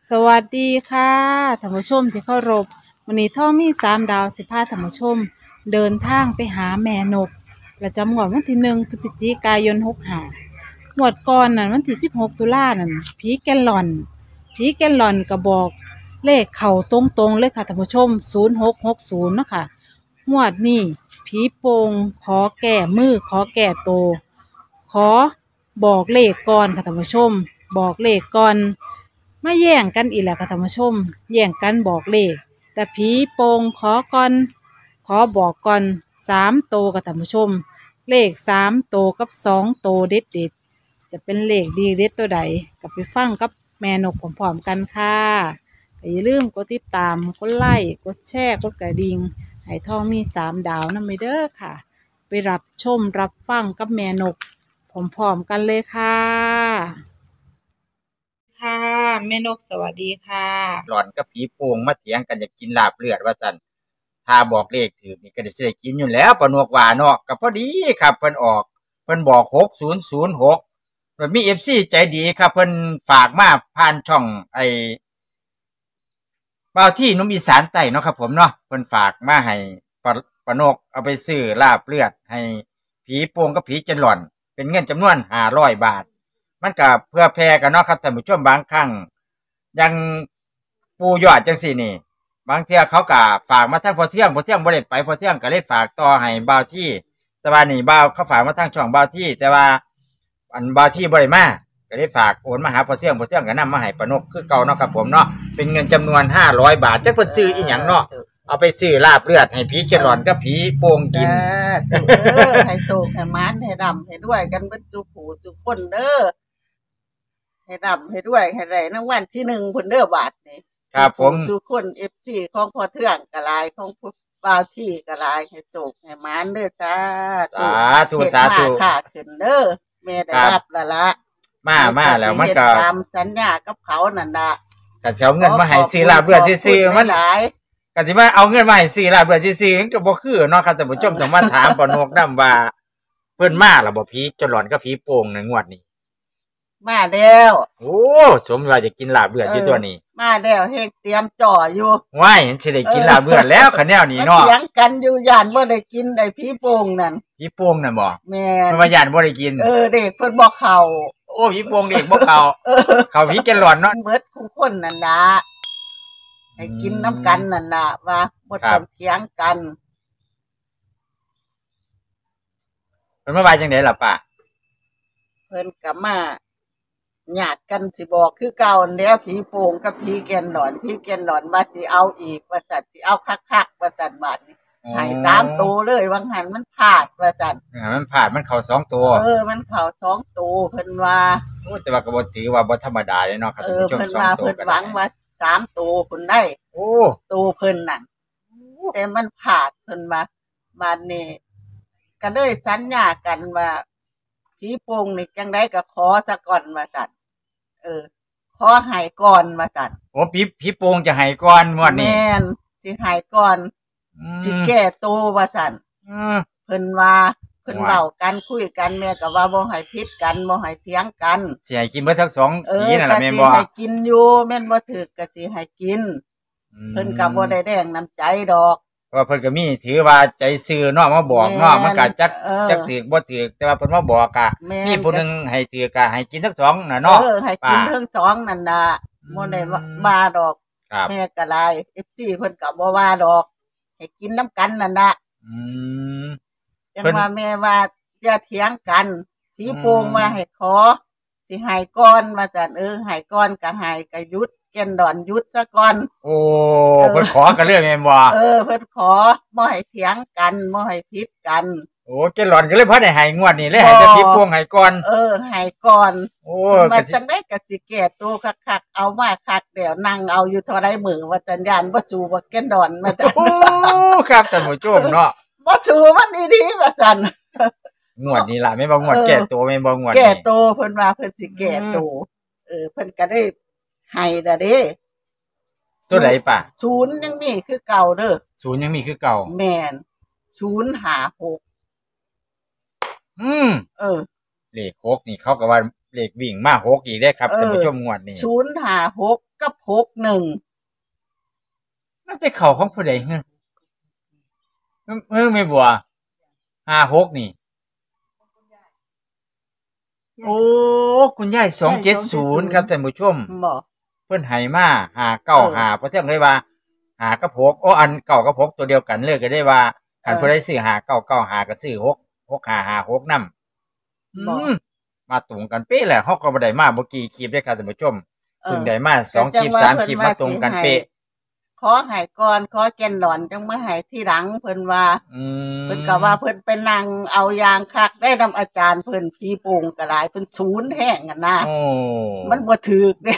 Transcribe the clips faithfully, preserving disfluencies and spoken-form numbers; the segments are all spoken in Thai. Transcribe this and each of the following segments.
สวัสดีค่ะท่านผู้ชมที่เคารพวันนี้ท่อมีสามดาวสิพาท่านผู้ชมเดินทางไปหาแม่นกประจำงวดวันที่หนึ่งพฤศจิกายนหกห้างวดก่อนนั่นวันที่สิบหกตุลานั่นผีแกลลอนผีแกลลอนก็บอกเลขเข่าตรงๆเลยค่ะท่านผู้ชมศูนย์หกหกศูนย์เนาะค่ะงวดนี้ผีโป่งขอแก้มือขอแก้โตวขอบอกเลขก่อนค่ะท่านผู้ชมบอกเลขก่อนมาแย่งกันอีกแล้วค่ะท่านผู้ชมแย่งกันบอกเลขแต่ผีโป่งขอก่อนขอบอกก่อนสามโตวค่ะท่านผู้ชมเลขสามโตวกับสองโตวเด็ดเด็ดจะเป็นเลขดีเด็ดตัวใดกับไปฟังกับแม่นกพร้อมๆกันค่ะแต่อย่าลืมกดติดตามกดไลค์กดแชร์กดกระดิ่งให้ทองมีสามดาวนั่นไปเด้อค่ะไปรับชมรับฟังกับแม่นกพร้อมๆกันเลยค่ะค่ะแม่นกสวัสดีค่ะหล่อนกับผีโป่งมาเถียงกันอยากกินลาบเลือดว่าซั่นถ้าบอกเลขถูกนี่ก็ได้สิได้กินอยู่แล้วปานวกว่าเนาะก็พอดีครับเพิ่นออกเพิ่นบอกหกศูนย์ศูนย์หกมันมี เอฟ ซี ใจดีครับเพิ่นฝากมาผ่านช่องไอ้เบาที่หนุ่มอีสานใต้เนาะครับผมเนาะเพิ่นฝากมาให้ปะปานกเอาไปซื้อลาบเลือดให้ผีโป่งกับผีจันหล่อนเป็นเงินจำนวนห้าร้อยบาทมันก็เพื่อแพร่กันเนาะครับท่านผู้ชมบางครั้งยังปูยอดจังซี่นี่บางเที่ยเขาก็ฝากมาทางพอเที่ยงพอเที่ยงบ่ได้ไปพอเที่ยงก็เลยฝากต่อให้เบาที่แต่ว่านี่เบาเขาฝากมาทางช่องเบาที่แต่ว่าอันเบาที่บ่ได้มาก็เลยฝากโอนมาหาพอเที่ยงพอเที่ยงก็นำมาให้ปานกคือเก่าเนาะครับผมเนาะเป็นเงินจำนวนห้าร้อยบาทจักเพิ่นซื้ออีหยังเนาะเอาไปซื้อลาบเลือดให้ผีเจรอนกับผีโป่งกินถูกเด้อให้โตให้มานให้ร่ำให้ด้วยกันเบิดจุผู้จุคนเด้อให้ร่ำให้ด้วยให้ได้รางวัลที่หนึ่งพุ่นเด้อบาทนี่ครับผมจุคน เอฟ ซี ของพ่อเทืองก็หลายของผู้บ่าวที่ก็หลายให้โตให้มานเด้อจ้าสาธุสาธุค่ะขึ้นเด้อแม่ได้รับแล้วล่ะมามาแล้วมันก็ตามสัญญากับเขานั่นล่ะก็สิเอาเงินมาให้ซื้อลาบเลือดซื่อๆมันหลายก็สิว่าเอาเงินมาให้ซื้อลาบเลือดซื่อๆมันก็บ่คือเนาะครับท่านผู้ชมต้องมาถามปานกนำว่าเพิ่นมาแล้วบ่ผีจนหลอนกับผีโป่งในงวดนี้มาแล้วโอ้สมว่าจะกินลาบเลือดอยู่ตัวนี้มาแล้วเฮ็ดเตรียมจ่ออยู่ว้ายสิได้กินลาบเลือดแล้วคะแนวนี้เนาะเถียงกันอยู่ย่านบ่ได้กินได้ผีโป่งนั่นผีโป่งนั่นบ่แม่นว่าย่านบ่ได้กินเออเด็กเพิ่นบ่เข้าโอ้ผีโป่งเด็กบ่เข้าเข้าผีแกหลอนเนาะเบิดผู้คนนั่นล่ะให้กินน้ำกันนั่นล่ะว่าบ่ต้องเถียงกันเพิ่นมาว่าจังได๋ล่ะป้าเพิ่นก็มาญาติกันสิบอกคือเก่าแล้วผีโป่งกับผีแกนหลอนผีแกนหลอนว่าสิเอาอีกว่าซั่นสิเอาคักๆว่าซั่นบัดนี้ให้ตามโตเลยวังหันมันพลาดว่าซั่นอ่ามันพลาดมันเข้าสองตัวเออมันเข้าสองตัวเพิ่นว่าโอ้แต่ว่าก็บ่ถือว่าบ่ธรรมดาเลยเนาะครับท่านผู้ชมสองตัวเพิ่นว่าเพิ่นหวังว่าสามตัวเพิ่นได้โอ้ตัวเพิ่นนั่นแต่มันพลาดเพิ่นว่าบัดนี้ก็เลยสัญญากันว่าผีโป่งนี่จังได๋ก็ขอซะก่อนว่าซั่นเออขอให้ก่อนว่าซั่นโอ้ผีผีโป่งจะให้ก่อนงวดนี้แม่นสิให้ก่อนสิแก้ตัวว่าซั่นอือเพิ่นว่าเพิ่นเว้ากันคุยกันแม่ก็ว่าบ่ให้ผิดกันบ่ให้เถียงกันสิให้กินเบิดทั้งสองผีนั่นล่ะแม่นบ่ก็สิให้กินอยู่แม่นบ่ถูกก็สิให้กินเพิ่นก็บ่ได้แดงน้ำใจดอกเพราะเพิ่นก็มีถือว่าใจซื่อเนาะมาบอกเนาะมันก็จักจักถูกบ่ถูกแต่ว่าเพิ่นมาบอกก็มีผู้นึงให้ถูกก็ให้กินทั้งสองน่ะเนาะเออให้กินทั้งสองนั่นน่ะบ่ได้ว่าดอกแม่ก็ได้ เอฟ ซี เพิ่นก็บ่ว่าดอกให้กินน้ำกันนั่นน่ะอืมจังว่าแม่ว่าอย่าเถียงกันผีโป่งว่าให้ขอสิให้ก่อนว่าซั่นเออให้ก่อนก็ให้ก็หยุดแก่นดอนหยุดซะก่อนโอ้เพิ่นขอกันเรื่องแม่นบ่เออเพิ่นขอบ่ให้เถียงกันบ่ให้ผิดกันโอ้แกหลอนก็เลยบ่ได้ให้งวดนี้เลยให้แต่ผีโป่งให้ก่อนเออให้ก่อนโอ้ว่าจังได๋ก็สิแก้ตัวคักๆเอามาคักแล้วนั่งเอาอยู่เท่าใดมื้อว่าจังย่านบ่จูบ่แก่นดอนมาจังโอ้ครับท่านผู้ชมเนาะบ่จูมันอีดีว่าซั่นงวดนี้ล่ะแม่นบ่งวดแก้ตัวแม่นบ่งวดนี้แก้ตัวเพิ่นว่าเพิ่นสิแก้ตัวเออเพิ่นก็ได้ให้ล่ะเด้ตัวใดป่ะศูนย์ยังมีคือเก่าเด้อศูนย์ยังมีคือเก่าแม่นศูนย์ห้าหกอืมเออเลขหกนี่เขาก็ว่าเลขวิ่งมาหกอีกได้ครับท่านผู้ชมงวดนี้ศูนย์ห้าหกกับกับหกหนึ่งมันไปเข้าของผู้ใดเฮ้อเฮ้อไม่บัวห้าหกนี่โอ้คุณยายสองเจ็ดศูนย์ครับท่านผู้ชมบ่เพิ่นให้มาหาเก้าหาเพราะเที่ยงเลยว่าหากับหกโอ้อันเก้ากับหกตัวเดียวกันเลยก็ได้ว่าคันผู้ใดซื้อหาเก้าเก้าหาก็ซื้อหกหกหาหาหกนำบ่อืมมาตรงกันเป๊ะแหละเฮาก็บ่ได้มาบ่กี่คลิปเด้อครับท่านผู้ชมเพิ่งได้มาสองคลิปสามคลิปมาตรงกันเป๊ะขอให้ก่อนขอแก่นดอนจังมาให้ที่หลังเพิ่นว่าอืมเพิ่นก็ว่าเพิ่นไปนั่งเอายางคักได้นำอาจารย์เพิ่นผีโป่งก็หลายเพิ่นศูนย์แห้งกันนะโอ้มันบ่ถูกเด้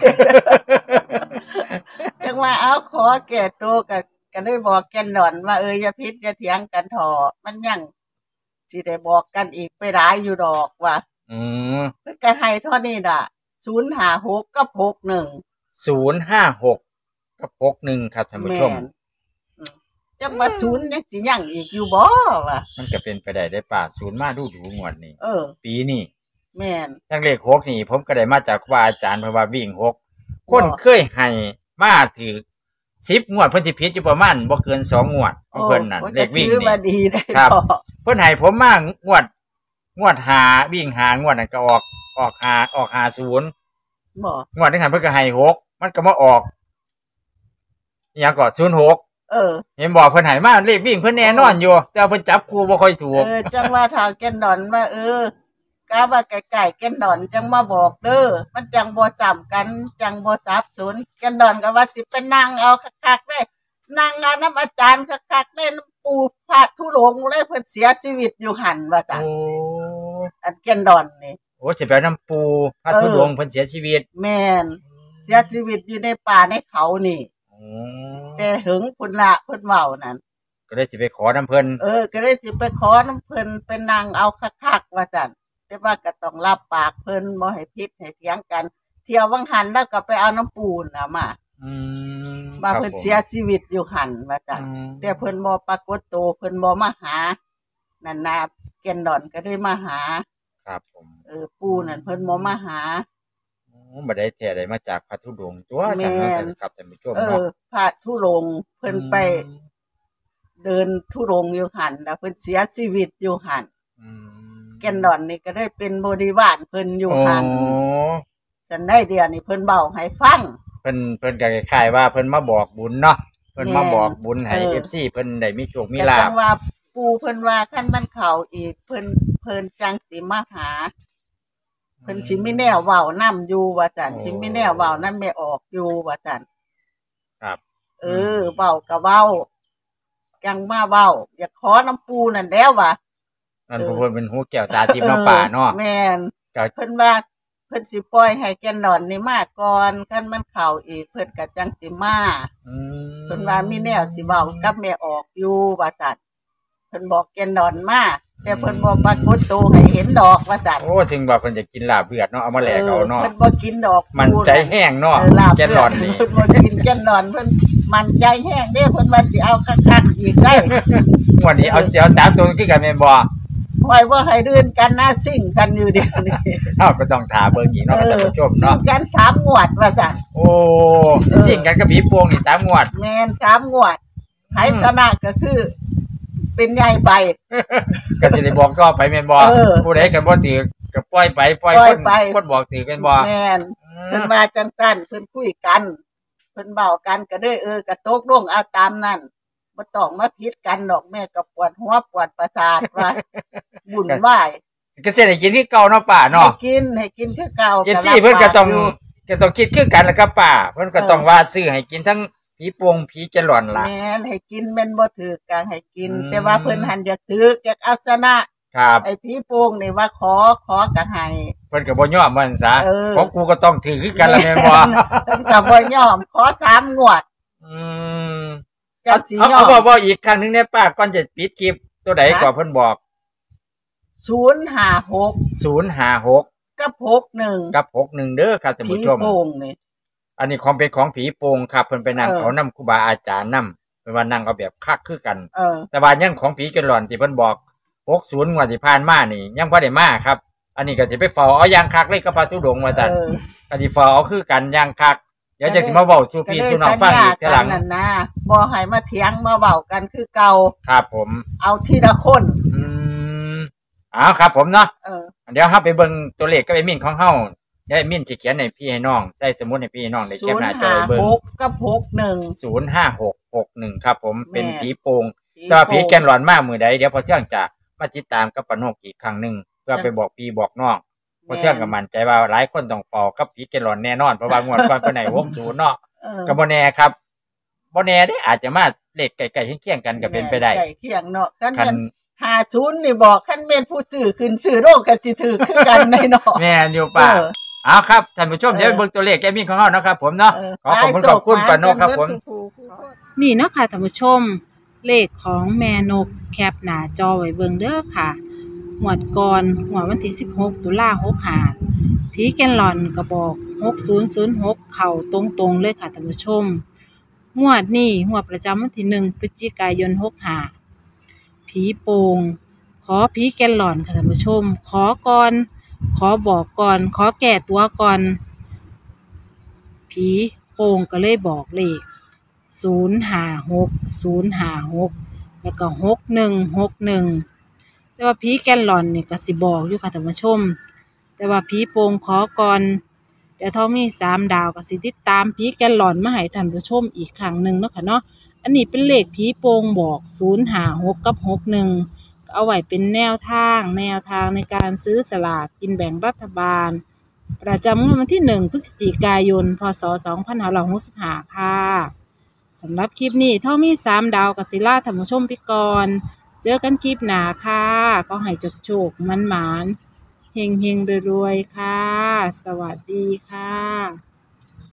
จังว่าเอาขอแก่โตวก็ก็ได้บอกแก่นดอนว่าเอออย่าพิษอย่าเถียงกันเถอะมันยังสิได้บอกกันอีกไปหลายอยู่ดอกว่าอืมเพิ่นก็ให้เท่านี้ล่ะศูนย์ห้าหกกับหกหนึ่งศูนย์ห้าหกกับหกหนึ่งครับท่านผู้แม่ชมนอืมจังว่าศูนย์ยังสิยังอีกอยู่บ่วะมันก็เป็นไปได้ได้ป่าศูนย์มาดูดูงวดนี้เออปีนี้แม่นทั้งเลขหกนี่ผมก็ได้มาจากครูบาอาจารย์เพิ่นว่าวิ่งหกคนบ่เคยให้มาถือสิบงวดเพิ่นสิผิดอยู่ประมาณบ่เกินสองงวดของเพิ่นนั่นโอ้เลขวิ่งก็ถือว่านี่ดีได้ครับพ่อเพิ่นให้ผมมางวด งวดหาวิ่งหางวดนั้นก็ออกออกหาออกหาศูนย์บ่งวดนึงหันเพิ่นก็ให้หกมันก็มาออกอหยังก็ศูนย์หกเออเห็นบอกเพิ่นให้มาเลขวิ่งเพิ่นแน่นอนอยู่แต่ว่าเพิ่นจับคู่บ่ค่อยถูกเออจังว่าถ้าแก่นดอนว่าเออกะว่าไกลๆแก่นดอนจังมาบอกเด้อมันจังบ่จำกันจังบ่สับสนแก่นดอนก็ว่าสิไปนั่งเอาคักๆเด้นั่งเอาน้ำอาจารย์คักๆเด้น้ำปูพระธุรงค์เลยเพิ่นเสียชีวิตอยู่หั่นว่าจังโอ้อันแก่นดอนนี่โอ้สิไปเอาน้ำปูพระธุดงค์เพิ่นเสียชีวิตแม่นเสียชีวิตอยู่ในป่าในเขานี่โอ้แต่หึงพุ่นละเพิ่นเว้านั่นก็เลยสิไปขอน้ำเพิ่นเออก็เลยสิไปขอน้ำเพิ่นไปนั่งเอาคักๆว่าจันแต่ว่าก็ต้องรับปากเพิ่นบ่ให้พิษให้เถียงกัน เที่ยววังหันแล้วก็ไปเอาน้ำปูนน่ะมาอืมว่าครับเพิ่นผมเสียชีวิตอยู่หันว่าจันอืมแต่เพิ่นบ่ปรากฏตัวเพิ่นบ่มาหานั่นน่ะแก่นดอนก็ได้มาหาครับผมเออปูนั่นเพิ่นบ่มาหาโอ้บ่ได้แท้ได้มาจากพระธุดงค์ตัวแม่จังนนั้นครับท่านผู้ชมเอเนาะอพระธุรงค์เพิ่นไปอืมเดินธุรงค์อยู่หันแล้วเพิ่นเสียชีวิตอยู่หันอืมแก่นดอนนี่ก็ได้เป็นบริวารเพิ่นอยู่โอ้หันจันได้เดียวนี่เพิ่นเบาให้ฟังเพิ่นเพิ่นก็คล้ายๆว่าเพิ่นมาบอกบุญเนาะเพิ่นมาแม่นบอกบุญให้เออเอฟซีเพิ่นได้มีโชคมีแต่ลาจัภงว่าปู่เพิ่นว่าคันมันเข้าอีกเพิ่นเพิ่นจังสิมาหา เพิ่นสิมีแนวเว้านํอยู่ว่าซั่นสิมีแนวเว้านำแม่ออกอยู่ว่าซั่นครับเออเว้าก็เว้าจังมาเว้าอยากขอน้ำปูนั่นแล้วว่านั่นเออเพิ่นเป็นหูแก้วตาทิพย์เนาะป่าเนาะแม่นก็เพิ่นว่าเพิ่นสิปล่อยให้แกนดอนนี่มาก่อนคันมันเข้าอีกเพิ่นก็จังสิมาอืมเพิ่นว่ามีแนวสิเว้ากับแม่ออกอยู่ว่าซั่นเพิ่นบอกแกนดอนมาแต่เพิ่นบ่ปรากฏตัวให้เห็นดอกว่าซั่นโอ้ถึงว่าเพิ่นจะกินลาบเลือดเนาะเอามาแลกเอาเนาะเพิ่นบ่กินดอกมันใจแห้งเนาะเออลาบแกนหลอนนี่เพิ่นบ่กินแกนดอนเพิ่นมันใจแห้งเด้เพิ่นว่าสิเอาคักๆอีกได้วันนี้เอาเสียวสามตัวคือกันแม่นบ่ปล่อยว่าให้ดื่นกันนะซิ่งกันอยู่เดี๋ยวนี้เฮาก็ต้องถามเบิ่งอีกเนาะท่านผู้ชมซิ่เนาะงกันสามงวดว่าซั่นโอ้สิ่งกันกับผีโป่งนี่สามงวดแม่นสามงวดไผชนะก็คือ เป็นใหญ่ไปก็สิได้บอกต่อไปแม่นบ่เออผู้ใดก็บ่ถือก็ปล่อยไปปล่อยปล่คอยนไปคนบอกถือกันบ่แม่นเพิ่นว่าจังซั่นเพิ่นคุยกันเพิ่นเว้ากันก็เลยเออก็ตกลงเอาตามนั้นบ่ต้องมาผิดกันดอกแม่ก็ปวดหัวปวดประสาทว่า บุญไหวายก็สิได้กินคือเก่าเนาะป่าให้เนาะกินให้กินคือเก่าเอฟซีเพิ่นก็ต้องก็ต้องคิดคือกันแล้วก็ป่าเพิ่นก็ต้องว่าซื้อให้กินทั้งผีโป่งผีจะหลอนล่ะแม่นให้กินแม่นบ่ถูกก็ให้กินอืมแต่ว่าเพิ่นหันอยากถูกอยากเอาชนะครับ ไอ้ผีโป่งนี่ว่าขอขอก็ให้เพิ่นก็บ่ยอมมันซะเออของกูก็ต้องถือคือกันละแม่นบ่เพิ่นก็บ่ยอมขอสามงวดอืมจัเอางสิเอายอเอามบอกบอกอีกครั้งหนึงได้ป้าก่อนจะปิดคลิปตัวใดก่อนเพิ่นบอกศูนย์ห้าหกศูนย์ห้าหกกับหกหนึ่งกับหกหนึ่งเด้อครับท่านผีผู้ชมโป่งนี่อันนี้ของเป็นของผีโป่งครับเพิ่นไปนั่งเออเอานํครูบาอาจารย์นํเพิ่นว่านั่งเอาแบบคักคือกันเออแต่ว่ายังของผีจนหลอนที่เพิ่นบอกหกสิบงวดที่ผ่านมานี่ยังบ่ได้มาครับ อันนี้ก็สิไปเฝ้าเอาอย่างคักเลยกับพระธุดงค์ว่าซั่นเออก็สิเฝ้าเอาคือกันอย่างคักเดี๋ยวจะสิมาเว้าสู่พี่สู่น้องฟังอีกทีหลังนั่นนะบ่ให้มาเถียงมาเว้ากันคือเก่าครับผมเอาทีละคนอืมอ้าวครับผมเนาะเออเดี๋ยวเฮาไปเบิ่งตัวเลขกับไอ้มิ้นของเฮาเดี๋ยวไอ้มิ้นสิเขียนให้พี่ให้น้องใส่สมุดให้พี่ให้น้องได้แคปหน้าจอไว้เบิ่งศูนย์ห้าหกกับหกหนึ่งศูนย์ห้าหก หกหนึ่งครับผมเป็นผีโป่งผีแต่ว่าผีโป่งแกนหลอนมากมือใดเดี๋ยวพอเที่ยงจะมาติดตามกับปานกอีกครั้งหนึ่งเพื่อไปบอกพี่บอกน้องพอเที่ยงก็มั่นใจว่าหลายคนต้องเฝ้ากับผีแกนหลอนแน่นอนเพราะว่างวดก่อนเพิ่นให้หกสิบเนาะเออก็บ่แน่ครับบ่แน่เด้อาจจะมาเลขใกล้ๆเคียงๆกันก็เป็นไปได้ใกล้เคียงเนาะกันคันกันห้าศูนย์นี่บอกคันแม่นผู้ซื้อขึ้นซื้อโลกก็สิถือคือกันในเนาะแม่นอยู่ป่ะเออเอาครับท่านผู้ชมเออเดี๋ยวเบิ่งตัวเลขแกมีของเฮานะครับผมเนาะเออขอขอบคุณขอบคุณปานกครับผมนี่เนาะค่ะท่านผู้ชม เลขของแม่นกแคปหน้าจอไว้เบิ่งเด้อค่ะหวดก่อนหวดวันที่สิบหกตุลาหกห้าผีแกนหลอนก็บอกหกศูนย์ศูนย์หกเข้าตรงๆเลยค่ะท่านผู้ชมงวดนี้งวดประจำวันที่หนึ่งพฤศจิกายนหกห้าผีโป่งขอผีแกนหลอนค่ะท่านผู้ชม ขอก่อนขอบอกก่อนขอแก้ตัวก่อนผีโป่งก็เลยบอกเลขศูนย์ห้าหกศูนย์ห้าหกแล้วก็หกหนึ่งหกหนึ่งแต่ว่าผีแกนหลอนนี่ก็สิบอกอยู่ค่ะท่านผู้ชม แต่ว่าผีโป่งขอก่อนเดี๋ยวท้องมีสามดาวก็สิติดตามผีแกนหลอนมาให้ท่านผู้ชมอีกครั้งหนึ่งเนาะค่ะเนาะอันนี้เป็นเลขผีโป่งบอกศูนย์ห้าหกกับหกหนึ่งก็เอาไว้เป็นแนวทางแนวทางในการซื้อสลากกินแบ่งรัฐบาลประจำงวดวันที่หนึ่งพฤศจิกายนพศสองพันห้าร้อยหกสิบห้าค่ะสำหรับคลิปนี้ท้องมีสามดาวกับศิลาท่านผู้ชมไปก่อนเจอกันคลิปหน้าค่ะก็ให้จบโชคมันหมานเฮงเฮงรวยๆค่ะ สวัสดีค่ะ